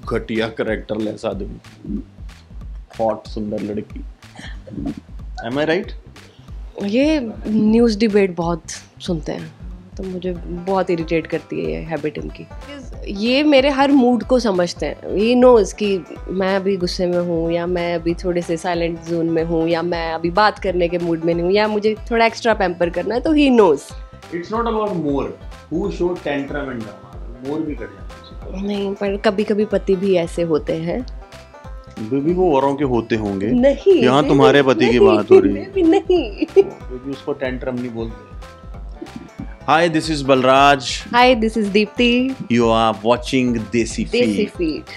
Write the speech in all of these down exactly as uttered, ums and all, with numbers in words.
घटिया करेक्टरलेस आदमी, हॉट सुंदर लड़की। Am I right? ये न्यूज़ डिबेट बहुत सुनते हैं तो मुझे बहुत इरिटेट करती है ये हैबिट इनकी। ये मेरे हर मूड को समझते हैं। ये नोज़ कि मैं अभी गुस्से में हूँ या मैं अभी थोड़े से साइलेंट जोन में हूँ या मैं अभी बात करने के मूड में नहीं हूँ या मुझे थोड़ा एक्स्ट्रा पैम्पर करना है, तो he knows. It's not about more who show tantrum and drama. More भी कर जाना चाहिए। नहीं, पर कभी कभी पति भी ऐसे होते हैं। बेबी वो औरों के होते होंगे। नहीं, यहाँ तुम्हारे पति की बात हो रही है। बेबी नहीं, बेबी उसको टेंट्रम नहीं बोलते। Hi, this is Balraj. Hi, this is Deepti. You are watching Desi Feed. Desi Feed.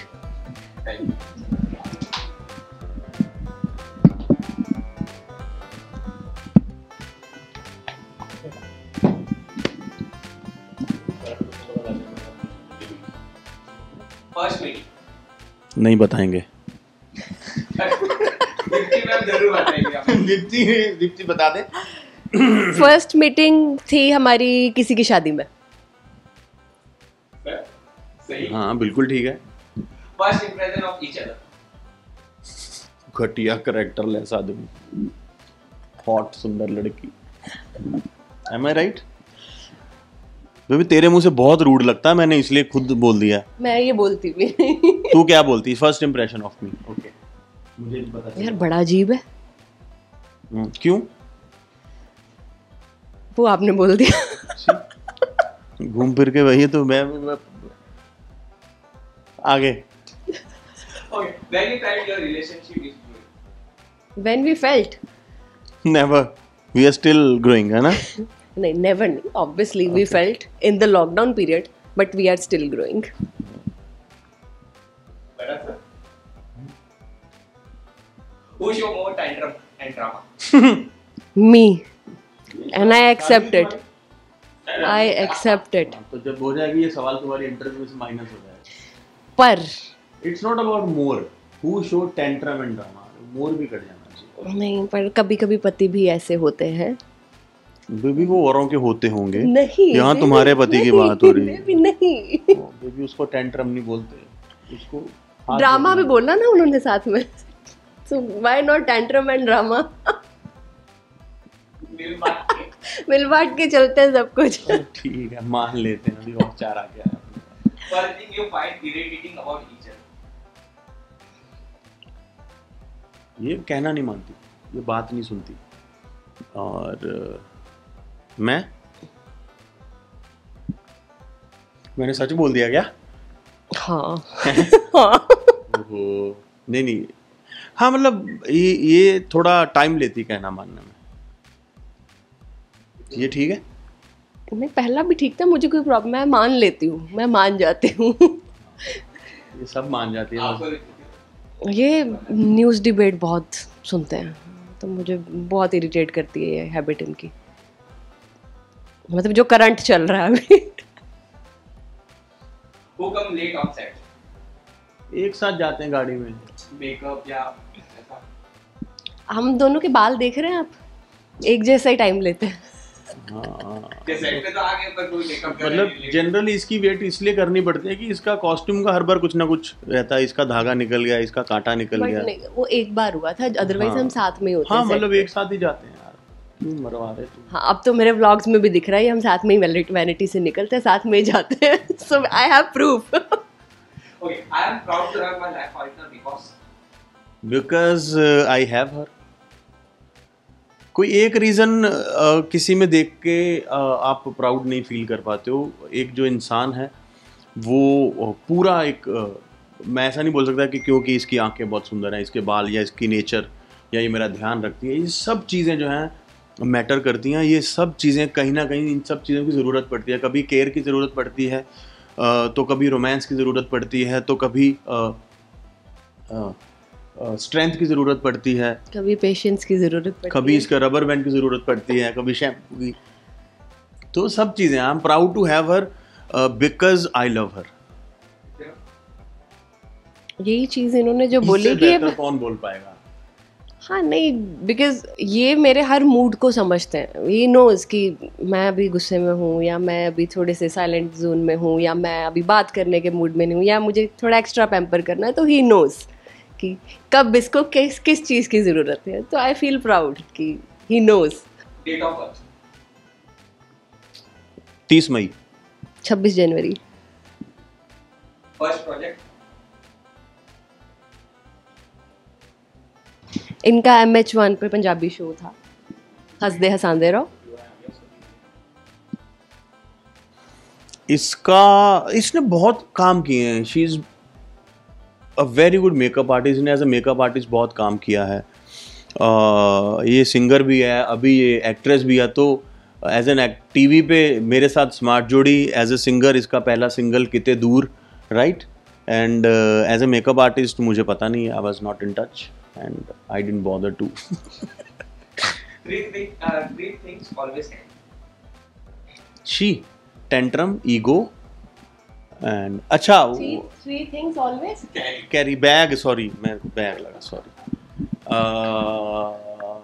First meeting नहीं बताएंगे। दीप्ति मैम जरूर बताएंगे। दीप्ति दीप्ति बता दे। फर्स्ट मीटिंग थी हमारी किसी की शादी में। सही। हाँ बिल्कुल ठीक है। First impression of each other. घटिया करेक्टरलेस आदमी, हॉट सुंदर लड़की। Am I right? बेबी तेरे मुंह से बहुत रूड लगता है, मैंने इसलिए खुद बोल दिया। मैं ये बोलती भी नहीं। तू क्या बोलती? First impression of me. Okay, मुझे नहीं पता यार बड़ा अजीब है। हम्म, क्यों? वो आपने बोल दिया। घूम फिर के वही तो मैं, मैं आगे। Okay, when you felt your relationship is good? When we felt, never, we are still growing, है ना? नहीं, never नहीं, obviously we felt in the lockdown period, but we are still growing. Better sir. Who show more tantrum and drama? Me, and I accept it. I accept it. तो जब हो जाएगी ये सवाल तुम्हारी इंटरव्यू से माइनस हो जाएगा। पर it's not about more who show tantrum and drama. More भी कर जाना चाहिए। नहीं, पर कभी कभी पति भी ऐसे होते हैं। बेबी वो औरों के होते होंगे। नहीं, यहाँ तुम्हारे पति की बात हो रही है। बेबी नहीं, बेबी उसको टेंट्रम नहीं बोलते, उसको ड्रामा भी बोलना ना उन्होंने साथ में। So why not tantrum and drama? मिल बात के। मिल बांट के चलते हैं सब कुछ। ठीक है, मान लेते हैं। अभी और चार आ गया है। First thing you find irritating about each other. ये कहना नहीं मानती, ये बात नहीं सुनती। और मैं मैंने सच बोल दिया क्या? हाँ। हाँ। ओहो, नहीं नहीं, हाँ मतलब ये ये थोड़ा टाइम लेती कहना मानने में। ये ठीक है? नहीं, पहला भी ठीक था, मुझे कोई प्रॉब्लम, मैं मान लेती हूँ, मैं मान जाती हूँ। ये सब मान जाती है। आपको ये न्यूज़ डिबेट बहुत सुनते हैं तो मुझे बहुत इरिटेट करती है ये हैबिट इनकी। मतलब जो करंट चल रहा है अभी। who come late on set? एक साथ जाते हैं गाड़ी में। Makeup या ऐसा? हम दोनों के बाल देख रहे हैं आप, एक जैसा ही टाइम लेते हैं। हाँ, ये सेट पे तो आ गए पर कोई मेकअप कर मतलब जनरली इसकी वेट इसलिए करनी पड़ती है कि इसका कॉस्ट्यूम का हर बार कुछ ना कुछ रहता है। इसका धागा निकल गया, इसका कांटा निकल बट गया। नहीं, वो एक बार हुआ था, अदरवाइज हाँ। हम साथ में ही होते हाँ हैं set मतलब पे। एक साथ ही जाते हैं यार, क्यों मरवा रहे तुम? हाँ, अब तो मेरे व्लॉग्स में भी दिख रहा है, हम साथ में ही वैनिटी से निकलते हैं, साथ में ही जाते हैं। So I have proof. Okay, I am proud to have my life partner because because I have her. कोई एक रीज़न uh, किसी में देख के uh, आप प्राउड नहीं फील कर पाते हो। एक जो इंसान है वो uh, पूरा एक uh, मैं ऐसा नहीं बोल सकता कि क्योंकि इसकी आंखें बहुत सुंदर हैं, इसके बाल या इसकी नेचर या ये मेरा ध्यान रखती है, ये सब चीज़ें जो हैं मैटर करती हैं। ये सब चीज़ें कहीं ना कहीं, इन सब चीज़ों की ज़रूरत पड़ती है। कभी केयर की ज़रूरत पड़ती है, uh, तो कभी रोमांस की ज़रूरत पड़ती है, तो कभी uh, uh, स्ट्रेंथ uh, की ज़रूरत पड़ती है, कभी पेशेंस की जरूरत पड़ती कभी है। इसका रबर बैंड की ज़रूरत पड़ती है, कभी शैम्पू की। तो सब चीज़ें, I am proud to have her because I love her. यही चीज इन्होंने जो बोली इससे कि बेहतर कौन बोल पाएगा? हाँ नहीं, बिकॉज ये मेरे हर मूड को समझते हैं. ही नोज कि मैं अभी गुस्से में हूँ, या मैं अभी थोड़े से साइलेंट जोन में हूँ, या मैं अभी बात करने के मूड में नहीं हूँ, या मुझे थोड़ा एक्स्ट्रा पैम्पर करना है. तो ही नोज कि कब इसको किस किस चीज़ की ज़रूरत है. तो आई फील प्राउड कि he knows. Date of birth. तीस मई. छब्बीस जनवरी. First project. इनका एम एच वन पे पंजाबी शो था, हंसदे हसांदे रहो. इसका इसने बहुत काम किए हैं. She is a very good makeup artist. ने एज अ मेकअप आर्टिस्ट बहुत काम किया है. uh, ये सिंगर भी है, अभी ये एक्ट्रेस भी है. तो एज एन टीवी पे मेरे साथ स्मार्ट जोड़ी, एज अ सिंगर इसका पहला सिंगल किते दूर, right. And as a makeup artist मुझे पता नहीं, I was not in touch and I didn't bother to. Three thing, uh, three things always end. She, tantrum, ego, and अच्छा three things always carry bag. Sorry, मैं bag लगा. Sorry. uh,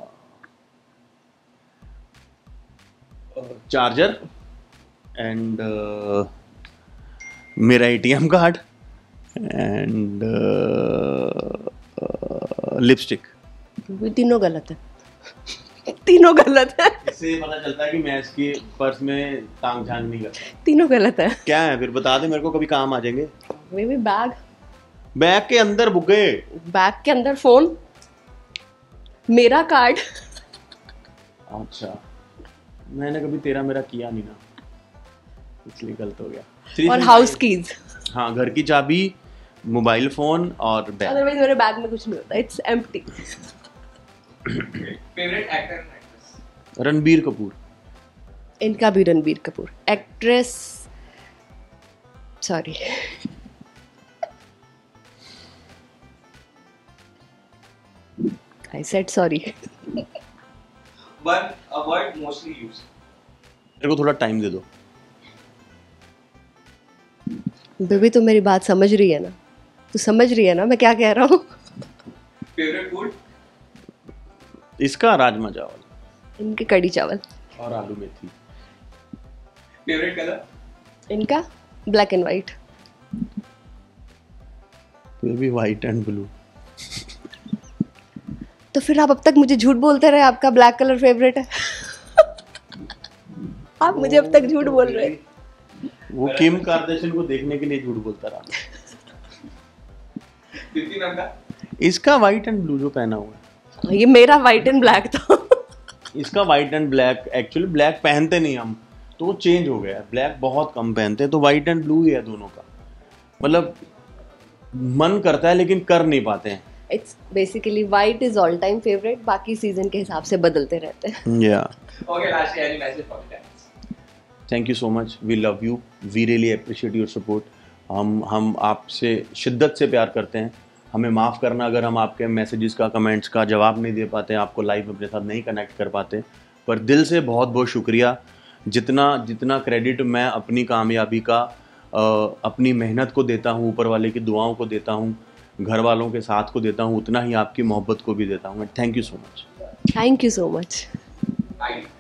charger and uh, मेरा A T M card and uh, lipstick. तीनों गलत है. तीनों गलत है. इससे पता चलता है कि मैं इसकी पर्स में टांग झांग नहीं करता. तीनों गलत है. क्या है फिर बता दे मेरे को, कभी काम आ जाएंगे. May be bag. बैग के अंदर बुके. बैग के अंदर फोन, मेरा कार्ड. अच्छा, मैंने कभी तेरा मेरा किया नहीं ना, इसलिए गलत हो गया. और हाउस कीज. हाँ, घर की चाबी, मोबाइल फोन और बैग. अदरवाइज मेरे बैग में कुछ नहीं होता. It's empty. Favorite actor and actress. Ranbir Kapoor. इनका भी Ranbir Kapoor. Actress, sorry, I said sorry. One a word mostly used. मेरे को थोड़ा टाइम दे दो. बेबी तो मेरी बात समझ रही है ना, तू समझ रही है ना मैं क्या कह रहा हूँ. Favorite food. इसका राजमा चावल. इनके कड़ी चावल. और आलू मेथी. Favorite color. इनका black and white. Baby white and blue. तो फिर आप अब तक मुझे झूठ बोलते रहे आपका ब्लैक कलर फेवरेट है. आप मुझे अब तक झूठ बोल रहे हैं. वो किम कार्दाशियन को देखने के लिए झूठ बोलता रहा. कृति मैम का. इसका वाइट एंड ब्लू जो पहना हुआ है. ये मेरा वाइट एंड ब्लैक था. इसका white and black. Actually black पहनते नहीं हम, तो वो चेंज हो गया है. ब्लैक बहुत कम पहनते हैं, तो वाइट एंड ब्लू ही है दोनों का. मतलब मन करता है लेकिन कर नहीं पाते हैं. It's basically white is all time favourite, बाकी सीजन के हिसाब से बदलते रहते हैं. या Okay, lastly, any message for the fans? Thank you so much. We love you. We really appreciate your support. हम हम आपसे शिद्दत से प्यार करते हैं. हमें माफ़ करना अगर हम आपके मैसेजेस का, कमेंट्स का जवाब नहीं दे पाते, आपको लाइव अपने साथ नहीं कनेक्ट कर पाते. पर दिल से बहुत बहुत शुक्रिया. जितना जितना क्रेडिट मैं अपनी कामयाबी का आ, अपनी मेहनत को देता हूँ, ऊपर वाले की दुआओं को देता हूँ, घर वालों के साथ को देता हूँ, उतना ही आपकी मोहब्बत को भी देता हूँ. Thank you so much. Thank you so much. Bye.